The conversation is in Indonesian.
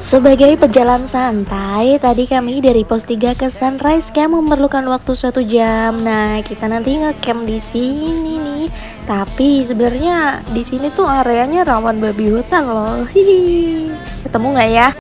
Sebagai pejalan santai, tadi kami dari pos 3 ke Sunrise Camp memerlukan waktu 1 jam. Nah, kita nanti ngecamp di sini nih. Tapi sebenarnya di sini tuh areanya rawan babi hutan loh. Hihi. Ketemu nggak ya?